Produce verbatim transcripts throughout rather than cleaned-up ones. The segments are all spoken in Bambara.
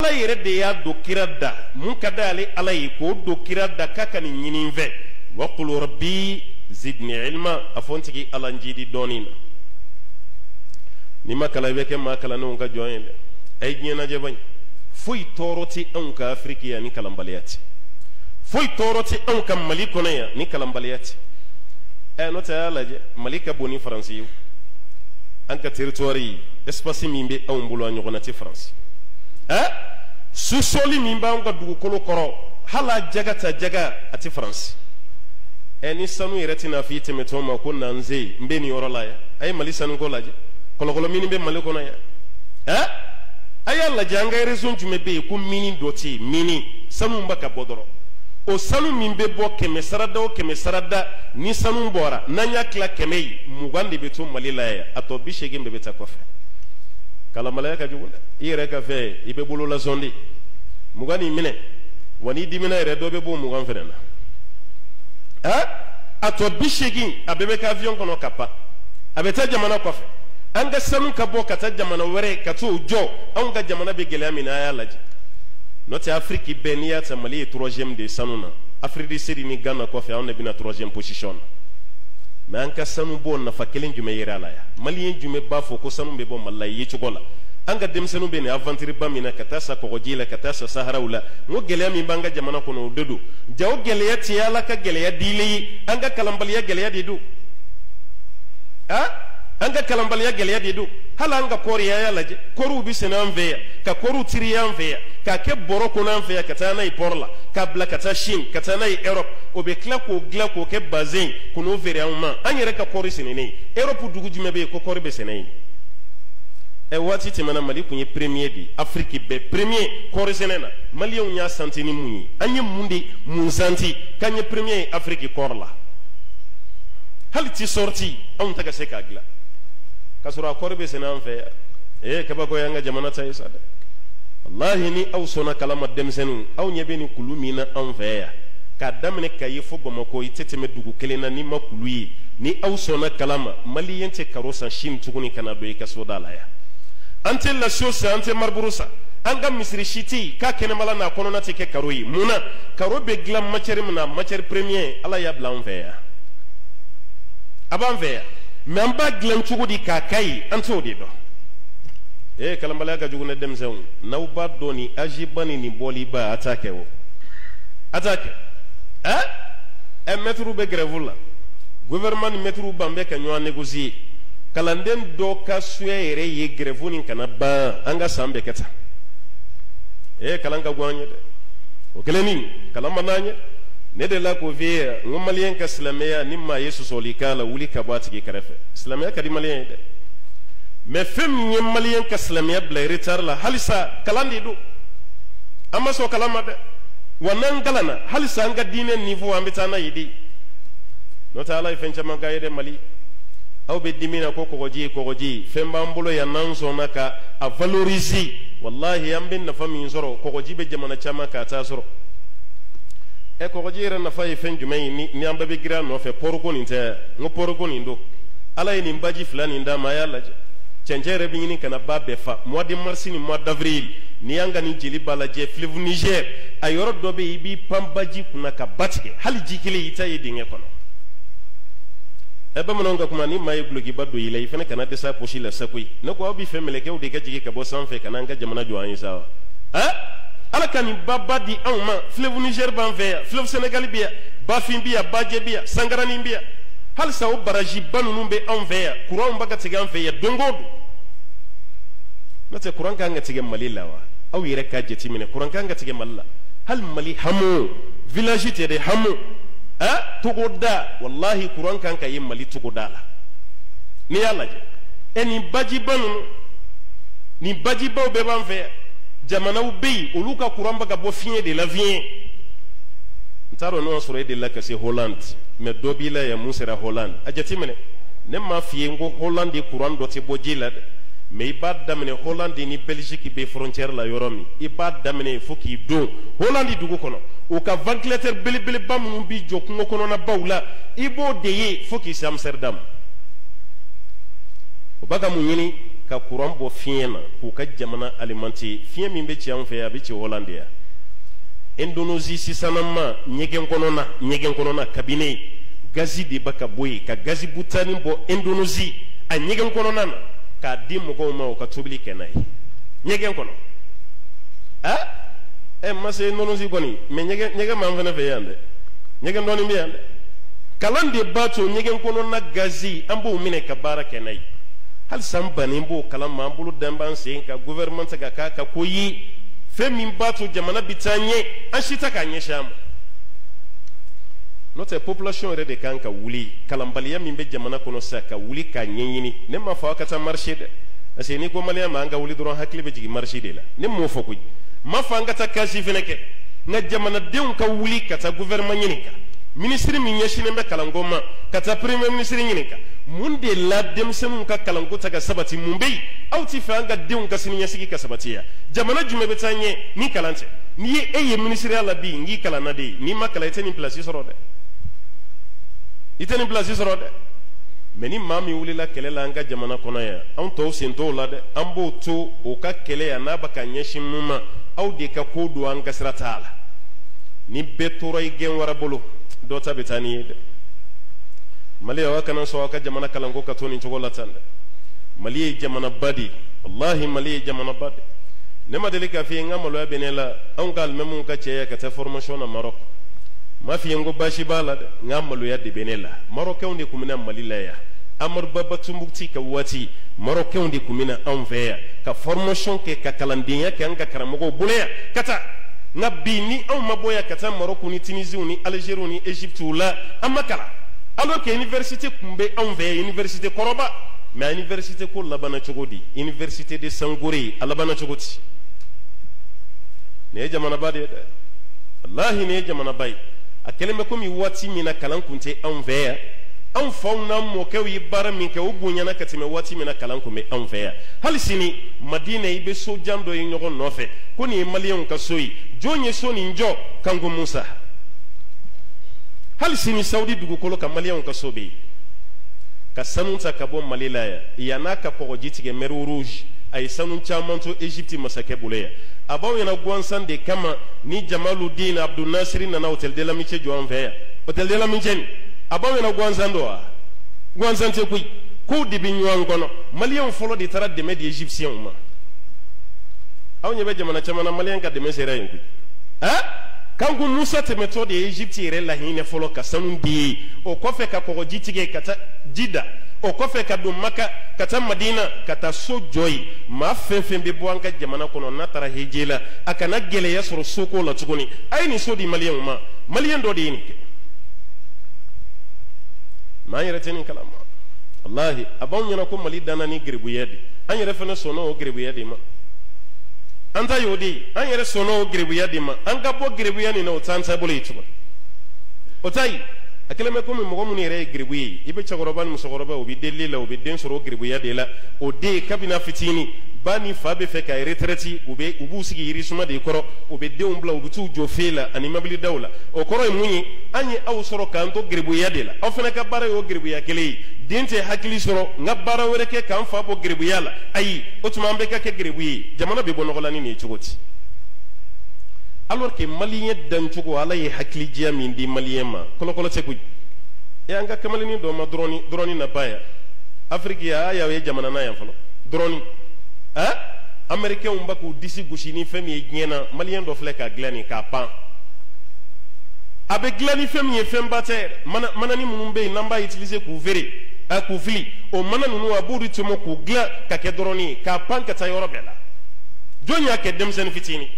ala yɛrɛ de y'a don kira da mun ka da ale ala ye k'o don kira da k'a ka nin ɲini n fɛ wa qul rabbi zidni ilma a fɔ n tigi ala n jidi dɔɔnin na ni ma kalan i bɛ kɛ maa kalannenw ka jɔn ye dɛ a ye diɲɛ lajɛ baɲi foyi tɔɔrɔ tɛ anw ka afiriki yan ni kalanbaliya tɛ foyi tɔɔrɔ tɛ anw ka mali kɔnɔ yan ni kalanbaliya tɛ ɛ n'o tɛ a y'a lajɛ mali ka bon ni faransi ye an ka territoire espace min bɛ anw bolo a ɲɔgɔnna tɛ faransi ɛ susɔli min b'anw ka dugukolo kɔrɔ hali a jaga ta jaga a tɛ faransi ɛ ni sanu yɛrɛ tɛna f'i tɛmɛtɔ ma ko nanze n bɛ nin yɔrɔ la yan a ye mali sanuko lajɛ kɔlɔkɔlɔ mini bɛ mali kɔnɔ yan ɛ a y'a lajɛ an ka région jumɛn bɛ yen ko mini dɔ tɛ yen mini sanu bɛ ka bɔ dɔrɔn o sanu min bɛ bɔ kɛmɛ sarada o kɛmɛ sarada ni sanu bɔra n'an y'a tila kɛmɛ ye mugan de bɛ to mali la yan a tɔ bi seegin bɛɛ bɛ taa kɔfɛ kalanbalaya ka jugu dɛ i yɛrɛ ka fɛn i bɛ bolo lasɔn de mugan n'i minɛ wa n'i dimina yɛrɛ dɔ bɛ bɔ mugan fɛnɛ na ɛ a tɔ bi seegin a bɛɛ bɛ kɛ avion kɔnɔ ka pan a bɛ taa jamana kɔfɛ an ka sanu ka bɔ ka taa jamana wɛrɛ ka t'o jɔ anw ka jamana bɛ gɛlɛya min na a y'a lajɛ n'o tɛ afiriki bɛɛ n'i y'a ta mali ye troisième de sanu na afiriki du sud ni gana kɔfɛ anw de bɛna troisième position na mais an ka sanu bɔ nafa kelen jumɛn yɛrɛ a la yan maliyɛn jumɛn b'a fɔ ko sanu bɛ bɔ mali la ye cogo la an ka denmisɛnninw bɛ nin aventure ba min na ka taa sa kɔgɔji la ka taa sa saharaw la n ko gɛlɛya min b'an ka jamana kɔnɔ o de don ja o gɛlɛya tɛ ala ka gɛlɛya dilen ye an ka kalanbaliya gɛlɛya de don ah an ka kalanbaliya gɛlɛya de don hali an ka kɔɔri y'a lajɛ kɔɔriw bɛ sɛnɛ an fɛ yan ka kɔɔriw tiri an fɛ yan k'a kɛ bɔrɔ kɔnɔ an fɛ yan ka taa n'a ye port la k'a bila ka taa Chine ka taa n'a ye Europe o bɛ tila k'o dilan k'o kɛ bazin k'o n'o feere an ma an yɛrɛ ka kɔɔri sɛnɛnen ye Europe dugu jumɛn bɛ yen ko kɔɔri bɛ sɛnɛ yen ɛ waati tɛmɛna Mali kun ye premier de ye Afrique bɛɛ premier kɔɔri sɛnɛ na maliyɛnw y'a santi ni mun ye an ye mun de mun santi k'an ye premier ye Afrique kɔɔri la hali ti sorti anw tɛ ka se k'a dilan ka sɔrɔ a kɔɔri bɛ sɛnɛ an fɛ yan ee kabako y'an ka jamana ta ye sa dɛ wallahi ni aw sɔnna kalama denmisɛnninw aw ɲɛ bɛ nin kulu min na an fɛ yan k'a daminɛ Kayi fo Bamako i tɛ tɛmɛ dugu kelen na n'i ma kulu ye ni aw sɔnna kalama maliyɛn tɛ karo san Chine tuguni ka na don i ka so da la yan an tɛ lasiyo san an tɛ mariburu san an ka misiri si tɛ yen k'a kɛnɛmala n'a kɔnɔna tɛ kɛ karo ye mun na karo bɛ dilan matière min na matière première ala y'a bila an fɛ yan a b'an fɛ yan mais an b'a dilan cogo di k'a ka ye an t'o de dɔn ee kalanbaliya ka jugu ne denmisɛnw n'aw b'a dɔn nin âge ba ni nin bɔli ba a t'a kɛ o a t'a kɛ ɛ ɛ maître bɛ grève la gouvernement ni maître ban bɛ ka ɲɔgɔn négocier kalanden dɔ ka suya yɛrɛ ye grève nin kana ban an ka san bɛɛ kɛ tan ee kalan ka go an ye dɛ o kelen nin kalan ma n'an ye ne de la k'o f'i ye n ko maliyɛn ka silamɛya ni maa ye sɔsɔli k'a la wuli ka bɔ a tigi kɛrɛfɛ silamɛya ka di maliyɛn ye dɛ mais fɛn min ye maliyɛn ka silamɛya bila retard la halisa kalan de don an ma sɔn kalan ma dɛ wa n'an kalanna halisa an ka diinɛ niveau an bɛ taa n'a ye de n'o tɛ ala ye fɛn caman k'a ye dɛ Mali aw bɛ dimi na ko kɔgɔji ye kɔgɔji ye fɛn b'an bolo yan n'an sɔnna ka a valoriser wallahi an bɛ nafa min sɔrɔ kɔgɔji bɛ jamana caman k'a t'a sɔrɔ ɛ kɔgɔji yɛrɛ nafa ye fɛn jumɛn ye ni ni an bɛɛ bɛ girin a nɔfɛ pɔriko nin tɛ n ko pɔriko nin don ala ye nin baji fila nin d'a ma a y'a lajɛ cɛncɛn yɛrɛ bɛ ɲini ka na ba bɛɛ fa mois de mars ni mois d'avril ni y'an ka nin jeli b'a lajɛ fleuve Niger a yɔrɔ dɔ bɛ yen i b'i pan baji kunna ka ba tigɛ hali ji kelen i ta ye dingɛ kɔnɔ ɛ bamananw ka kuma ni maa ye gulokiba don i la i fana kana dɛsɛ a posi la sa koyi ne ko aw bɛ fɛ mɛlɛkɛw de ka jigin ka bɔ sanfɛ ka n'an ka jamana jɔ an ye sa wa ɛ ala ka nin baba di anw ma fleuve Niger b'an fɛ yan fleuve Sénégal bɛ yan Bafin bɛ yan Badjɛ bɛ yan Sangarani bɛ yan halisa o baraji ba ninnu bɛ anw fɛ yan kuran bɛ ka tigɛ an fɛ yan don o don n'o tɛ kuran kan ka tigɛ Mali la wa aw yɛrɛ k'a jateminɛ kuran kan ka tigɛ Mali la hali Mali hamu village tɛ de hamu ɛ Togoda wallahi kuran kan ka ye Mali Togoda la n'i y'a lajɛ ɛ nin bajiba ninnu nin bajibaw bɛɛ b'an fɛ yan jamanaw bɛ yen olu ka kuran bɛ ka bɔ fiɲɛ de la fiɲɛ n t'a dɔn n'o y'a sɔrɔ e de la ka se Hollande mais dɔ b'i la yan mun sera Hollande a jateminɛ ne m'a f'i ye n ko Hollande kuran dɔ tɛ bɔ ji la dɛ mais i b'a daminɛ Hollande ni Belgique bɛ frontière la yɔrɔ min i b'a daminɛ fo k'i don Hollande dugu kɔnɔ u ka ventilateur belebeleba minnu bɛ jɔ kungo kɔnɔna baw la i b'o de ye fo k'i se Amsterdam o b'a ka mun ɲini ka courant bɔ fiɲɛ na k'u ka jamana alimenter fiɲɛ min bɛ ci anw fɛ a bɛ ci Hollande ya Indonésie sisanama ɲɛgɛn kɔnɔna ɲɛgɛn kɔnɔna cabinet gazi de bɛ ka bɔ yen ka gazi butani bɔ Indonésie a ɲɛgɛn kɔnɔna na k'a di mɔgɔw ma u ka tobili kɛ n'a ye ɲɛgɛn kɔnɔ ah ɛ ma se Indonésie kɔni mais ɲɛgɛn ɲɛgɛn m'an fɛnɛ fɛ yan dɛ ɲɛgɛn dɔɔni bɛ yan dɛ kalan de b'a to ɲɛgɛn kɔnɔna gazi an b'o minɛ ka baara kɛ n'a ye hali san bannen b'o kalan ma an bolo dan b'an sen ka gouvernement tɛ ka k'a ka ko ye fɛn min b'a to jamana bɛ taa ɲɛ an si tɛ k'a ɲɛsin a ma n'o tɛ population yɛrɛ de kan ka wuli kalanbaliya min bɛ jamana kɔnɔ sisan ka wuli k'a ɲɛɲini ne m'a fɔ aw ka taa marché dɛ parce que n'i ko maliyɛn ma an ka wuli dɔrɔn hakili bɛ jigin marché de la ne m'o fɔ koyi m'a fɔ an ka taa kasi fɛnɛ kɛ nka jamanadenw ka wuli ka taa gouvernement ɲininka ministre min ɲɛsinnen bɛ kalanko ma ka taa premier ministre ɲininka mun de la denmisɛnninw ka kalanko ta ka sabati mun bɛ yen aw ti fɛ an ka denw ka siniɲɛsigi ka sabati ya jamana jumɛn bɛ taa ɲɛ ni kalan tɛ n'i ye e ye ministeriya la bi n k'i kalanna de ye n'i ma kalan i tɛ nin place sɔrɔ dɛ i tɛ nin place sɔrɔ dɛ mais ni maa min wulila kɛlɛ la an ka jamana kɔnɔ yan anw tɔw sen t'o la dɛ an b'o to o ka kɛlɛ yan n'a bɛ ka ɲɛsin mun ma aw de ka ko don an ka sira t'a la ni bɛɛ tora i gɛn wara bolo dɔ ta bɛ taa ni ye dɛ Mali aw kana sɔn aw ka jamana kalanko ka to nin cogo la tan dɛ Mali ye jamana ba de wallahi Mali ye jamana ba de ne ma deli k'a f'i ye n ka maloya bɛ ne la anw ka alimɛmuw ka cɛya ka taa formation na Maroc m'a f'i ye n ko baasi b'a la dɛ n ka maloya de bɛ ne la Marocains de tun bɛna Mali la yan Amadu Baba Tumbuktu ka waati Marocains de tun bɛna anw fɛ yan ka formation kɛ ka kalandenya kɛ an ka karamɔgɔw bolo yan ka taa nka bi ni anw ma bɔ yan ka taa Maroc ni Tunisie ni Algérie ni Égypte la an ma kalan alors que université tun bɛ anw fɛ yan université kɔrɔba mais université ko labanna cogo di université de Sangore a labanna cogo di nin ye jamanaba de ye dɛ wallahi nin ye jamanaba ye a kɛlen bɛ komi waati min na kalan kun tɛ anw fɛ yan anw faw n'an mɔkɛw ye baara min kɛ o bonyana ka tɛmɛ waati min na kalan kun bɛ anw fɛ yan hali sini Madina i bɛ so jan dɔ ye ɲɔgɔn nɔfɛ ko nin ye maliyɛnw ka so ye jɔn ye so nin jɔ Kanko Musa hali sini Saudi dugukolo ka maliyɛnw ka so bɛ yen ka sanu ta ka bɔ Mali la yan yan'a ka kɔgɔji tigɛ mer rouge a ye sanu caman to Égypte masakɛ bolo yan a b'aw ɲɛna gansan de kama ni Jamaludin Abdul Nasir nana hôtel de l'amitié jɔ an fɛ yan hôtel de l'amitié nin a b'aw ɲɛna gansan dɔ wa gansan tɛ koyi kow de bɛ ɲɔgɔn kɔnɔ maliyɛnw fɔlɔ de taara dɛmɛ di Égyptiens ma aw ɲɛ bɛ jamana caman na maliyɛn ka dɛmɛ sera yen koyi ah Kanko Musa tɛmɛtɔ de ye Égypte yɛrɛ lahinɛ fɔlɔ ka sanu di ye o kɔfɛ ka kɔgɔji tigɛ ka taa Jida o kɔfɛ ka don Maka ka taa Madina ka taa so jɔ yen maa fɛn fɛn bɛ bɔ an ka jamana kɔnɔ n'a taara heje la a kana gɛlɛya sɔrɔ soko la tuguni a ye nin so di maliyɛnw ma maliyɛn dɔ de ye nin kɛ mais an yɛrɛ tɛ nin kalama wallahi a b'anw ɲɛna ko Mali danna ni gerebuya de an yɛrɛ fana sɔnna o gerebuya de ma an ta y'o de ye an yɛrɛ sɔnna o gerebuya de ma an ka bɔ gerebuya nin na o t'an taabolo ye tuguni o ta ye a kɛlen bɛ komi mɔgɔ minnu yɛrɛ ye gerebu ye i bɛ cɛkɔrɔba ni musokɔrɔba o bɛ delili la o bɛ den sɔrɔ o gerebuya de la o den kabini fitinin ba ni fa bɛ fɛ ka retraite u bɛ u b'u sigi yirisuma de kɔrɔ u bɛ denw bila u bɛ t'u jɔ fee la ani mobili daw la o kɔrɔ ye mun ye an ye aw sɔrɔ k'an to gerebuya de la aw fana ka baara ye o gerebuya kelen ye den tɛ hakili sɔrɔ n ka baara wɛrɛ kɛ k'an fa bɔ gerebuya la ayi o tuma an bɛɛ ka kɛ gerebu ye jamana bɛ bɔ nɔgɔ la ni nin ye cogo di alors que maliyɛn dancogo ala ye hakilidiya min di maliyɛn ma kɔlɔkɔlɔ tɛ koyi e an ka kamaleni dɔ ma dɔrɔni dɔrɔni na ba yan Afrique ya a y'aw ye jamana na yan fɔlɔ dɔrɔni ah Américains ba k'u disi gosi ni fɛn min ye diɲɛ na maliyɛn dɔ filɛ k'a dilan nin k'a pan a bɛ dilan ni fɛn min ye fɛn ba tɛ mana manani minnu bɛ yen n'an b'a utiliser k'u feere a k'u fili o mana ninnu a b'o de tɔmɔ k'u dilan ka kɛ dɔrɔni ye k'a pan ka taa yɔrɔ bɛɛ la jɔn y'a kɛ denmisɛnnin fitinin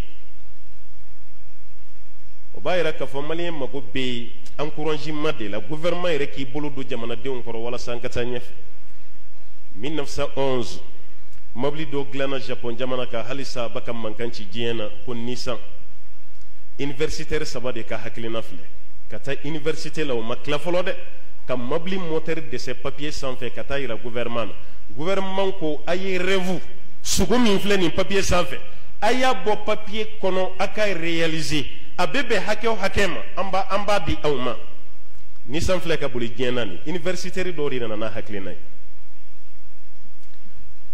o b'a yira k'a fɔ maliyɛn mago bɛ encouragement de la gouvernement yɛrɛ k'i bolo don jamanadenw kɔrɔ walasa an ka taa ɲɛfɛ mille neuf cent onze mobili dɔ dilanna Japon jamana kan halisa a bɛ ka mankan ci diɲɛ na ko Nissan universitaire saba de ka hakilina filɛ ka taa université la o ma tila fɔlɔ dɛ ka mobili moteur dɛsɛ papier sanfɛ ka taa yira gouvernement na gouvernement ko a ye rêve sugu min filɛ nin papier sanfɛ a y'a bɔ papier kɔnɔ a ka réaliser a bɛ bɛn hakɛ o hakɛ ma an b'a an b'a di aw ma Nissan filɛ ka boli diɲɛ na nin universitaire dɔw de nana n'a hakilina ye.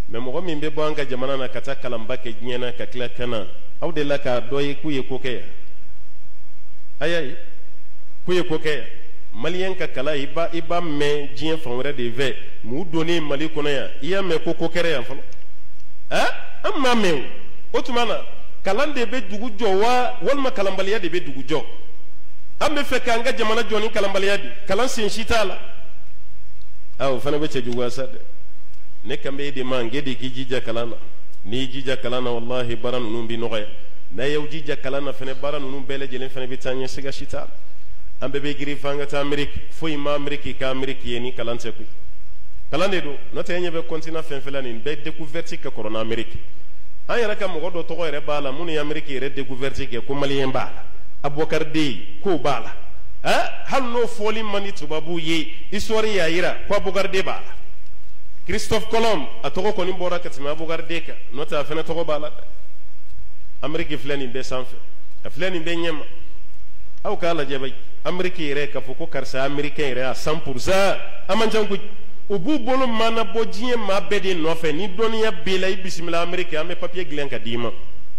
mais mɔgɔ min bɛ bɔ an ka jamana na ka taa kalanba kɛ diɲɛ na ka tila ka na aw de la k'a dɔ ye k'u ye ko kɛ yan ayi ayi k'u ye ko kɛ yan maliyɛn ka kalan i b'a i b'a mɛn diɲɛ fan wɛrɛ de fɛ m'u donnen Mali kɔnɔ yan i y'a mɛn ko ko kɛra yan fɔlɔ ɛ an m'a mɛn o tuma na kalan de bɛ dugu jɔ wa walima kalanbaliya de bɛ dugu jɔ an bɛ fɛ k'an ka jamana jɔ ni kalanbaliya de kalan sen si t'a la aa o fana bɛ cɛ juguya sa dɛ ne kan bɛ e de ma n k'e de k'i jija kalan na n'i y'i jija kalan na walahi baara ninnu bɛ nɔgɔya n'a y'aw jija kalan na fana baara ninnu bɛɛ lajɛlen fana bɛ taa ɲɛ siga si t'a la an bɛɛ bɛ girin f'an ka taa Ameriki foyi ma Ameriki ka Ameriki ye ni kalan tɛ koyi kalan de don n'o tɛ e ɲɛ bɛ continent fɛn fɛn la nin bɛɛ découverte ka kɔrɔ n'Ameriki an yɛrɛ ka mɔgɔ dɔ tɔgɔ yɛrɛ b'a la minnu ye Ameriki yɛrɛ découverte kɛ ko maliyɛn b'a la Abubakar Dey k'o b'a la ɛ hali n'o fɔli man di tubabuw ye histoire y'a yira ko Abubakar Dey b'a la Christophe Colomb a tɔgɔ kɔni bɔra ka tɛmɛ Abubakar Dey kan n'o tɛ a fana tɔgɔ b'a la dɛ Ameriki filɛ nin bɛɛ sanfɛ a filɛ nin bɛɛ ɲɛma aw k'a lajɛ bɛ Ameriki yɛrɛ k'a fɔ ko karisa américain yɛrɛ a cent pour cent a man ca koyi u b'u bolo mana bɔ diɲɛ maa bɛɛ de nɔfɛ ni dɔnniya b'e la i bisimila Ameriki an bɛ papier dilan ka d'i ma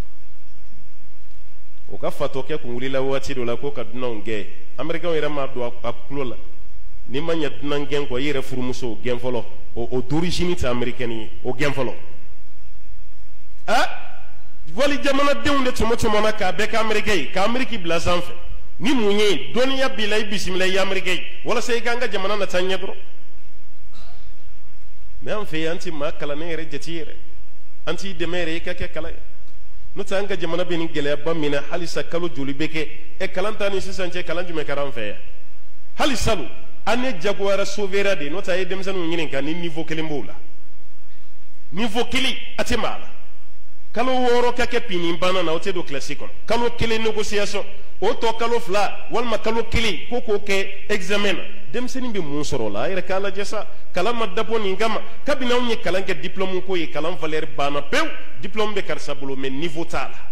o ka fatɔ kɛ kun wulila waati dɔ la ko ka dunanw gɛn Americain yɛrɛ ma don a tulo la ni ma ɲɛ dunan gɛn kɔ i yɛrɛ furumuso gɛn fɔlɔ o o d'origine tɛ américaine ye o gɛn fɔlɔ ah wali jamanadenw de tɔmɔ tɔmɔna k'a bɛɛ kɛ américain ye ka Ameriki bila sanfɛ ni mun ye dɔnniya b'i la i bisimila i ye américain ye walasa i k'an ka jamana na taa ɲɛ dɔrɔn mais an fɛ yan an ti maa kalannen yɛrɛ jate yɛrɛ an t'i dɛmɛ yɛrɛ i ka kɛ kalan ye n'o tɛ an ka jamana bɛ nin gɛlɛyaba min na halisa kalo joli bɛ kɛ ɛ kalan ta ni sisan cɛ kalan jumɛn kɛra an fɛ yan hali salon an ye jagoyara sauver de n'o tɛ a ye denmisɛnninw ɲininka ni niveau kelen b'o la niveau kelen a tɛ maa la kalo wɔɔrɔ ka kɛ pini banna na o tɛ don kilasi kɔnɔ kalo kelen négociation o tɔ kalo fila walima kalo kelen ko k'o kɛ examen na denmisɛnnin bɛ mun sɔrɔ o la a yɛrɛ k'a lajɛ sa kalan ma dabɔ nin kama kabini anw ye kalan kɛ diplôme ko ye kalan valeur banna pewu diplôme bɛ karisa bolo mais niveau t'a la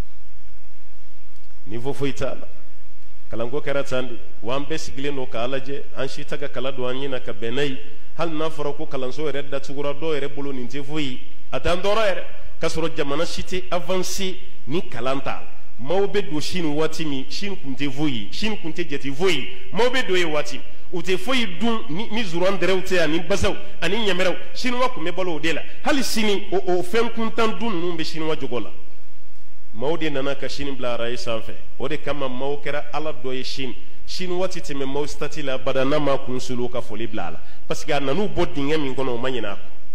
niveau foyi t'a la kalanko kɛra tan de wa an bɛɛ sigilen don k'a lajɛ an si tɛ ka kalan don an ɲɛna ka bɛn n'a ye hali n'a fɔra ko kalanso yɛrɛ datugura dɔw yɛrɛ bolo nin tɛ foyi a t'an tɔɔrɔ yɛrɛ k'a sɔrɔ jamana si tɛ avancé ni kalan t'a la maaw bɛ don Chine waati min Chine kun tɛ foyi Chine kun tɛ jate foyi maaw bɛ don yen waati u tɛ foyi dun ni ni zuran dɛrɛw tɛ ani basaw ani ɲɛmɛrɛw Chinois kun bɛ balo o de la hali sini o o fɛn kuntan dun ninnu bɛ Chinois jogo la maaw de nana ka Chine bila araye sanfɛ o de kama maaw kɛra ala dɔ ye Chine Chine waati tɛmɛ maaw stati la bada n'a ma kun sulu ka foli bila a la parce que a nan'u bɔ dingɛ min kɔnɔ o ma ɲinɛ a kɔ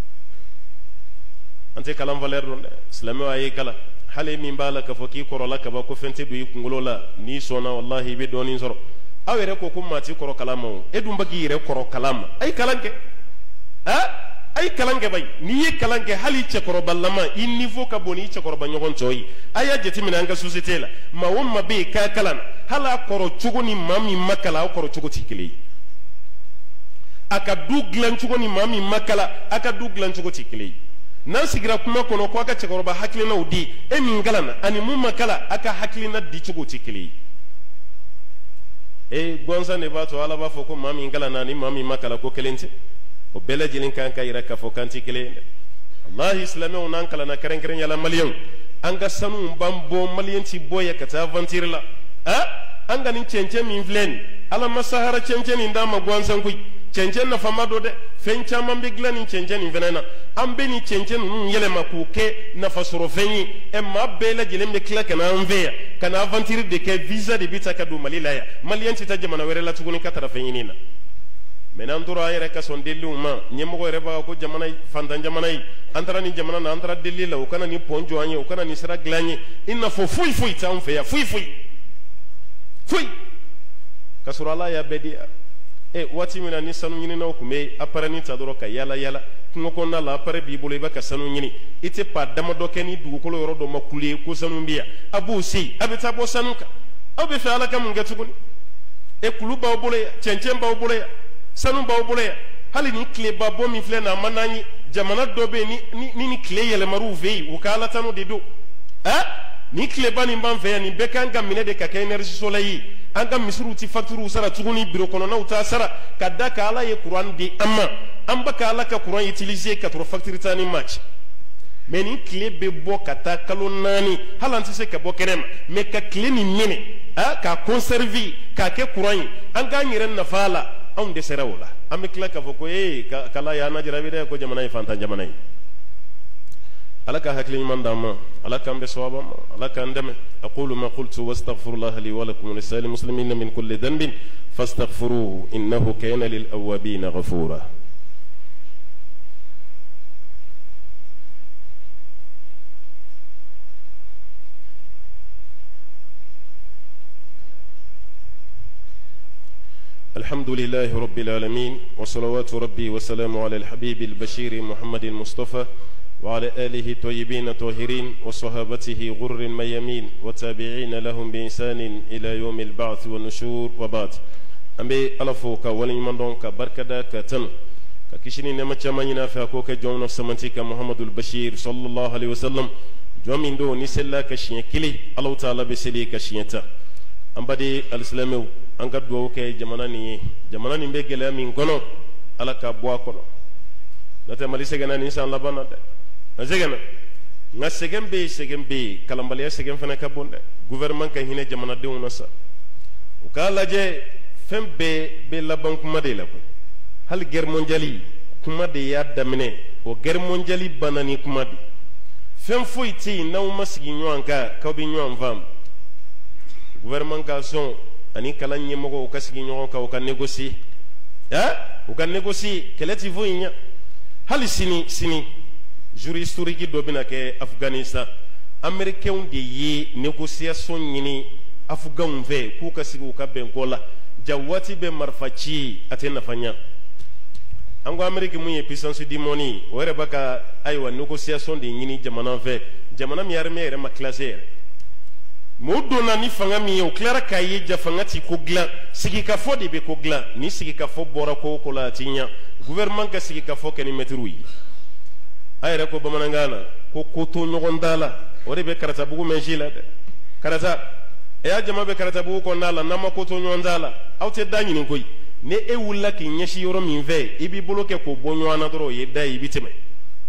an tɛ kalan valeur dɔn dɛ silamɛw a ye kalan hali min b'a la k'a fɔ k'i kɔrɔla ka ban ko fɛn tɛ don i kunkolo la n'i sɔnna walahi i bɛ dɔɔnin sɔrɔ aw yɛrɛ ko ko maa t'i kɔrɔ kalan ma o e dun bɛ k'i yɛrɛ kɔrɔ kalan ma a ye kalan kɛ ah a ye kalan kɛ bayi n'i ye kalan kɛ hali cɛkɔrɔbalama i niveau ka bon n'i cɛkɔrɔba ɲɔgɔn tɔw ye a y'a jateminɛ an ka société la maa o maa bɛ yen k'a kalan na hali a kɔrɔ cogo ni maa min ma kalan aw kɔrɔ cogo tɛ kelen ye a ka du dilan cogo ni maa min ma kalan a ka du dilan cogo tɛ kelen ye n'an sigira kuma kɔnɔ ko a ka cɛkɔrɔba hakilinaw di e min kalan na ani mun ma kalan a ka hakilina di cogo tɛ kelen ye e gansan de b'a to ala b'a fɔ ko maa min kalan na ani maa min ma kalan ko kelen tɛ o bɛɛ lajɛlen kan ka yira k'a fɔ kan tɛ kelen ye dɛ walahi silamɛw n'an kalanna kɛrɛnkɛrɛnnenya la maliyɛnw an ka sanu b'an bɔ maliyɛn ti bɔ ye ka taa aventure la ah an ka nin cɛncɛn min filɛ nin ala ma sahara cɛncɛn nin d'an ma gansan koyi cɛncɛn nafama dɔ dɛ fɛn caman bɛ dilan nin cɛncɛn nin fɛnɛ na an bɛ nin cɛncɛn ninnu yɛlɛma k'o kɛ nafasɔrɔfɛn ye ɛ maa bɛɛ lajɛlen bɛ tila ka na an fɛ yan ka na aventure de kɛ visa de bɛ ta ka don mali la yan maliyɛn tɛ taa jamana wɛrɛ la tuguni ka taara fɛn ɲini na mɛ n'an tora an yɛrɛ ka sɔn deliw ma ɲɛmɔgɔ yɛrɛ b'a ko jamana fantan jamana ye an taara nin jamana na an taara deli la o kana nin pɔn jɔ an ye o kana nin sira dilan an ye i n'a fɔ foyi foyi t'an fɛ yan foyi foyi foyi ka sɔrɔ ala y'a bɛɛ di yan e waati min na ni sanu ɲininaw tun bɛ appareil ta dɔrɔn ka yala yala kungo kɔnɔna la appareil b'i bolo i bɛ ka sanu ɲini i tɛ pas damadɔ kɛ ni dugukolo yɔrɔ dɔ ma kule ko sanu bɛ yan a b'o se yen a bɛ taa bɔ sanu kan aw bɛ fɛ ala ka mun kɛ tuguni e kulu b'aw bolo yan cɛncɛn b'aw bolo yan sanu b'aw bolo yan hali ni tileba bɔ min filɛ nin a ma n'an ye jamana dɔ bɛ yen ni ni ni tile yɛlɛmar'u fɛ yen u ka ala tanu de don ah ni tileba nin b'an fɛ yan nin bɛɛ kan ka minɛ de ka kɛ énergie solaire ye an ka misiriw ti facture sara tuguni bureau kɔnɔnaw t'a sara ka da ka ala ye kuran di an ma an baka ala ka courant utiliser ka tɔrɔ facture tani match mais ni tile bɛ bɔ ka taa kalo naani hali an tɛ se ka bɔ kɛnɛ ma mais ka tile nin minɛ ah k'a conserver k'a kɛ courant ye an k'an yɛrɛ nafa a la anw dɛsɛra o la an bɛ tila k'a fɔ ko ee kala y'an lajarabi dɛ ko jamana ye fantan jamana ye ala ka hakili ɲuman d'an ma ala k'an bɛ sawaba ma ala k'an dɛmɛ aqulu ma qultu wastaghfirullaha li wa lakum wa lisa'il muslimina min kulli dhanbin fastaghfiruhu innahu kana lil awwabina ghafura. الحمد لله رب العالمين وصلوات ربي وسلام على الحبيب البشير محمد المصطفى وعلى آله الطيبين الطاهرين وصحابته غر الميامين وتابعين لهم بإحسان إلى يوم البعث والنشور وبعد أمبي ألفوك ولمن دونك بركة كتن ككشني نما تشامينا فاكوك جون سمنتيك محمد البشير صلى الله عليه وسلم جومين دو نسلا كشين كلي الله تعالى بسلي كشينتا أمبدي الإسلام an ka duwawu kɛ jamana nin ye jamana nin bɛ gɛlɛya min kɔnɔ ala ka bɔ a kɔnɔ n'o tɛ mali sɛgɛnna nin san laban na dɛ a sɛgɛnna nka sɛgɛn bɛ yen sɛgɛn bɛ yen kalanbaliya sɛgɛn fana ka bon dɛ gouvernement ka hinɛ jamanadenw na sa u k'a lajɛ fɛn bɛɛ bɛ laban kuma de la koyi hali guerre mondiale kuma de y'a daminɛ o guerre mondiale banna ni kuma de fɛn foyi tɛ yen n'aw ma sigi ɲɔgɔn kan k'aw bɛ ɲɔgɔn faamu gouvernement ka sɔn ani kalan ɲɛmɔgɔw u ka sigi ɲɔgɔn kan u ka négocier ah u ka négocier kɛlɛ ti foyi ɲɛ hali sini sini jour historique dɔ bɛna kɛ Afghanistan américains de ye négociation ɲini afghanw fɛ k'u ka sigi u ka bɛnko la ja waati bɛ marifa ci a tɛ nafa ɲɛ an ko Amérique mun ye puissance du monde ye o yɛrɛ b'a ka ayiwa négociation de ɲini jamana fɛ jamana min armée yɛrɛ ma classé yɛrɛ mo donna ni fanga min ye o tilara k'a ye ja fanga ti ko dilan sigikafɔ de bɛ ko dilan ni sigikafɔ bɔra ko o ko la a ti ɲɛ gouvernement ka sigikafɔ kɛ ni mɛtiriw ye a yɛrɛ ko bamanankan na ko ko to ɲɔgɔn da la o de bɛ karatabugu mɛn si la dɛ karata e y'a jama bɛ karatabugu kɔnɔna la n'an ma ko to ɲɔgɔn da la aw tɛ da ɲini koyi ni e wulila k'i ɲɛsin yɔrɔ min fɛ i b'i bolo kɛ k'o bɔ ɲɔgɔn na dɔrɔn o ye da ye i bɛ tɛmɛ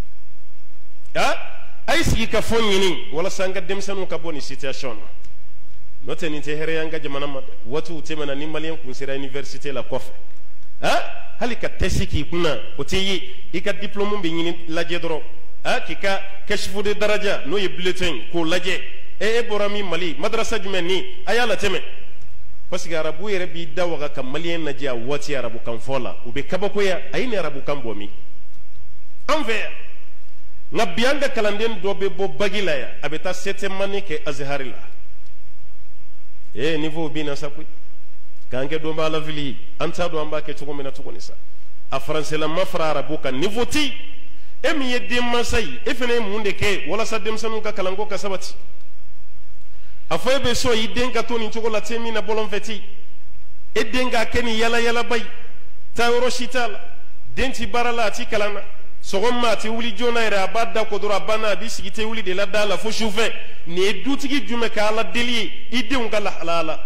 ah a ye sigikafɔ ɲini walasa an ka denmisɛnninw ka bɔ nin situation na n'o tɛ nin tɛ hɛrɛ an ka jamana ma dɛ waatiw tɛmɛna ni maliyɛn kun sera université la kɔfɛ ah hali ka tɛsi k'i kunna o tɛ ye i ka diplôme bɛ ɲini lajɛ dɔrɔn ah k'i ka kɛsifu de daraja n'o ye bulletin k'o lajɛ e e bɔra min Mali madrasa jumɛn ni a y'a latɛmɛ parce que arabu yɛrɛ b'i da waga ka maliyɛn lajɛ a waati arabukan fɔ la u bɛ kabakoya a ye nin arabukan bɔ min an fɛ yan nka bi an ka kalanden dɔ bɛ bɔ bagi la yan a bɛ taa septième année kɛ Azahari la eh niveau bi na sa koyi k'an kɛ don b'a la fili an t'a dɔn an b'a kɛ cogo min na tuguni sa a faransɛlama fara arabu kan niveau ti e min ye denmansa ye e fana ye mun de kɛ walasa denmisɛnninw ka kalanko ka sabati a fɔ e bɛ sɔn i den ka to nin cogo la te min na bɔlɔn fɛ ti e den k'a kɛ nin yala yalaba ye taa yɔrɔ si t'a la den ti baara la a ti kalan na sɔgɔma a tɛ wuli joona yɛrɛ a b'a da ko dɔrɔn a banna a b'i sigi tɛ wuli de la da la fo sufɛ nin ye dutigi jumɛn ka ala deli ye i denw ka lahalaya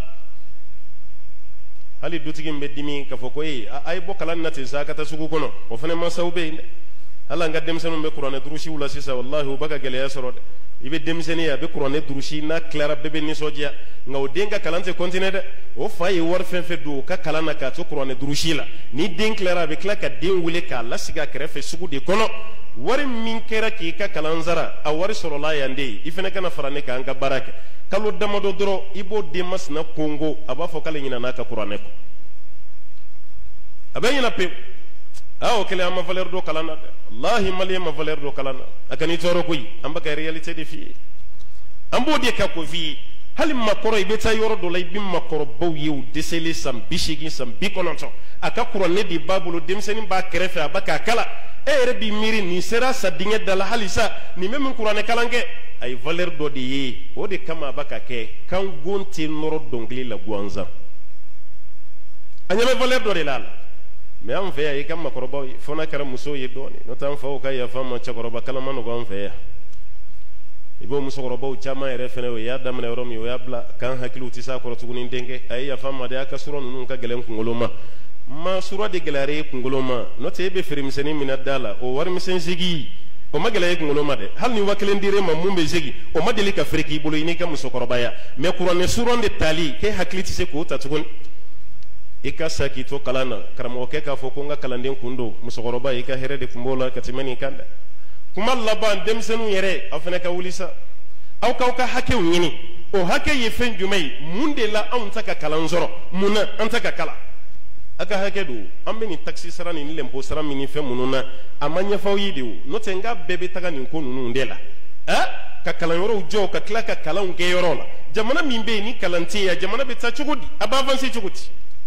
hali dutigi min bɛ dimi k'a fɔ ko ee a ye bɔ kalan na ten sa a ka taa sugu kɔnɔ o fana mansaw bɛ yen dɛ hali an ka denmisɛnninw bɛ kuranɛ durusiw la sisan walahi u bɛ ka gɛlɛya sɔrɔ dɛ i bɛ denmisɛnnin ye a bɛ kuranɛ durusi n'a tilara bɛɛ bɛ nisɔndiya nka o den ka kalan tɛ continuer dɛ o fa ye wari fɛn fɛn don o ka kalan na k'a to kuranɛ durusi la ni den tilara a bɛ tila ka den wele k'a lasigi a kɛrɛfɛ sugu de kɔnɔ wari min kɛra k'i ka kalan sara a wari sɔrɔla yan de i fana kana fara ne kan an ka baara kɛ kalo damadɔ dɔrɔn i b'o den masina kongo a b'a fɔ k'ale ɲinɛ n'a ka kuranɛ kɔ a bɛ ɲinɛ pewu ah o kɛlen an ma valeur dɔ kalan na dɛ wallahi maliyɛn ma valeur dɔ kalan na a kan'i tɔɔrɔ koyi an bɛ ka réalité de f'i ye an b'o de ka ko f'i ye hali makɔrɔ i bɛ taa yɔrɔ dɔ la i bɛ makɔrɔbaw ye u dɛsɛlen san bi seegin san bi kɔnɔntɔn a ka kuranɛ de b'a bolo denmisɛnnin b'a kɛrɛfɛ a bɛ k'a kala e yɛrɛ b'i miiri nin sera sa dingɛ da la halisa nin bɛ min kuranɛ kalan kɛ a ye valeur dɔ de ye o de kama a bɛ ka kɛ kan gon tɛ nɔrɔ dɔnkili la gansan a ɲɛ bɛ valeur dɔ de la a la mais an fɛ yan i ka makɔrɔbaw ye fo n'a kɛra musow ye dɔɔnin n'o tɛ an faw ka yafa ma cɛkɔrɔba kalan ma nɔgɔ an fɛ yan i b'o musokɔrɔbaw caman yɛrɛ fɛnɛ o y'a daminɛ yɔrɔ min o y'a bila k'an hakiliw tɛ s'a kɔrɔ tuguni denkɛ a ye yafa ma de a ka sɔrɔ ninnu ka gɛlɛn kunkolo ma ma sura de galare kungoloma no te be fere miseni minadala o war misen zigi o magalaye kungoloma de hal ni wakelen dire ma mumbe zigi o madeli ka freki bolo ini ka musokorobaya me qur'an suron de tali ke hakliti se ko tatukun ika saki to kalana karamo ke ka foko nga kalanden kundo musokoroba ika here de kumbola katimani kanda kuma laban demsenu yere afana ka wulisa aw ka ka hake nyini o hake ye fen jumai munde la an taka kalanzoro muna an taka kala aka hake do ambe ni taxi sara ni lempo sara mini fe mununa amanya fawi de no tenga bebe taka ni ko nunu ndela eh ka kalanyoro jo ka kla ka kalan ke yorola jamana mimbe ni kalanti ya jamana be ta chugudi abavansi chugudi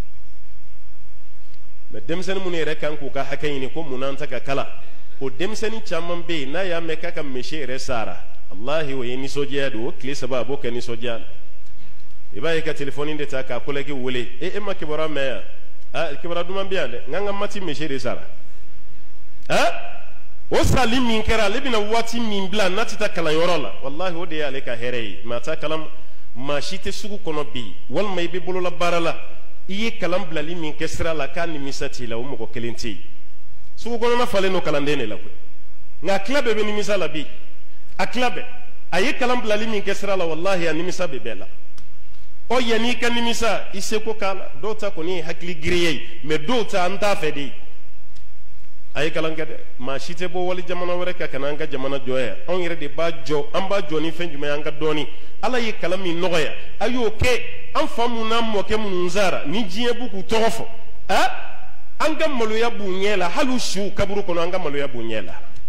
me demseni mun yɛrɛ kan k'u ka hakɛ ɲini ko mun an ta ka kala o denmisɛnnin caman bɛ yen n'a y'a mɛn k'a ka misi yɛrɛ sara alahi o ye nisɔndiya de o tile saba a b'o kɛ nisɔndiya i b'a ye ka telefɔni de ta k'a kolɛgi wele e e ma kibaruya mɛn yan ah kibaruya duman bɛ yan dɛ n k'an ka mati misi de sara ah o sali min kɛra ale bɛna waati min bila n'a tɛ taa kalanyɔrɔ la walahi o de y'ale ka hɛrɛ ye maa t'a kalan maa si tɛ sugu kɔnɔ bi walima i bɛ bolola baara la i ye kalan bilali min kɛ sira la k'a nimisa t'i la o mɔgɔ kelen tɛ yen sugu kɔnɔna falen n'o kalanden de la koyi nka a tila bɛɛ bɛ nimisa la bi a tila bɛɛ a ye kalan bilali min kɛ sira la walahi a nimisa bɛ bɛɛ la o yanni i ka nimisa i seko k'a la dɔw ta kɔni ye hakili giriya ye mɛ dɔw ta an t'a fɛ de a ye kalan kɛ dɛ maa si tɛ bɔ wali jamana wɛrɛ kan ka na an ka jamana jɔ yan anw yɛrɛ de b'a jɔ an b'a jɔ ni fɛn jumɛn ye an ka dɔɔni ala ye kalan min nɔgɔya a y'o kɛ an fa mun n'an mɔkɛ minnu sara ni diɲɛ b'u k'u tɔgɔ fɔ a an ka maloya b'u ɲɛ la hali u siw kaburu kɔnɔ an ka maloya b'u ɲɛ la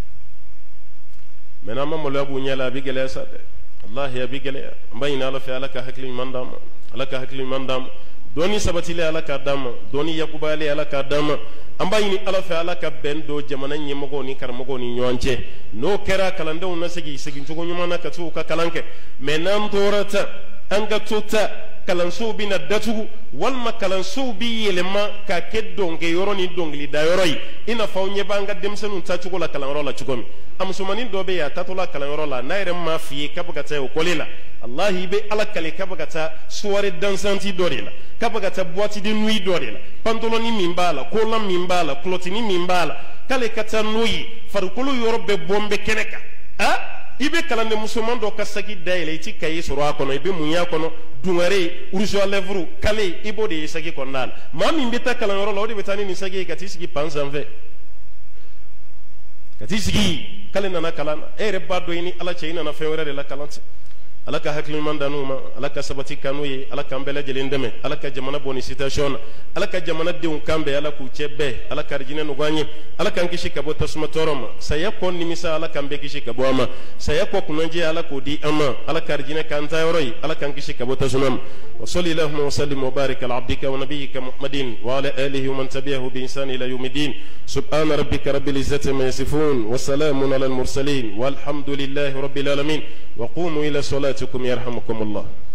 mɛ n'an ma maloya b'u ɲɛ la a bɛ gɛlɛya sa dɛ walahi a bɛ gɛlɛya an b'a ɲini ala fɛ ala ka hakili ɲuman d'an ma ala ka hakili ɲuman d'an ma dɔɔni sabatilen ala k'a d'an ma dɔɔni yakubayalen ala k'a d'an ma an b'a ɲini ala fɛ ala ka bɛn don jamana ɲɛmɔgɔw ni karamɔgɔw ni ɲɔgɔn cɛ n'o kɛra kalandenw na segin segincogo ɲuman na ka t'u ka kalan kɛ mɛ n'an tora ta an ka to ta kalansow bɛ na datugu walima kalansow bɛ yɛlɛma ka kɛ dɔnkɛyɔrɔ ni dɔnkilidayɔrɔ ye i n'a fɔ aw ɲɛ b'an ka denmisɛnninw tacogo la kalanyɔrɔ la cogo min a musomanin dɔ bɛ yen a tatɔ la kalanyɔrɔ la n'a yɛrɛ m'a f'i ye k'a bɛ ka taa ekɔli la alahi i bɛ ala kale k'a bɛ ka taa soirée dansante dɔ de la k'a bɛ ka taa boîte de nuit dɔ de la pantaloni min b'a la kolan min b'a la kulɔtini min b'a la k'ale ka taa n'o ye farikolo yɔrɔ bɛɛ bɔn bɛ kɛnɛ kan a i bɛ kalanden musoman dɔ ka sagi dayɛlɛ i tɛ kaye sɔrɔ a kɔnɔ i bɛ mun y'a kɔnɔ dungare rouge à lèvres kale i b'o de ye sagi kɔnɔna la maa min bɛ taa kalanyɔrɔ la o de bɛ taa ni nin sagi ye ka t'i sigi pan sanfɛ ka t'i sigi k'ale nana kalan na e yɛrɛ b'a dɔn i ni ala cɛ i nana fɛn wɛrɛ de la kalan tɛ ala ka hakili ɲuman d'an ma ala ka sabati kanu ye ala k'an bɛɛ lajɛlen dɛmɛ ala ka jamana bɔ nin situation na ala ka jamanadenw kan bɛn ala k'u cɛ bɛɛ ala ka arijinɛ nɔgɔya an ye ala k'an kisi ka bɔ tasuma tɔɔrɔ ma saya kɔ nimisa ala k'an bɛɛ kisi ka bɔ an ma saya kɔ kunanjɛ ala k'o di an ma ala ka arijinɛ k'an ta yɔrɔ ye ala k'an kisi ka bɔ tasuma ma wa salli allahumma wa sallim wa barik ala abdika wa nabiyyika muhammadin wa ala alihi wa man tabi'ahu bi ihsan ila yawmiddin subhana rabbika rabbil izzati ma yasifun wa salamun ala al mursalin walhamdulillahi rabbil alamin wa qumu ila salatikum yarhamukum Allah.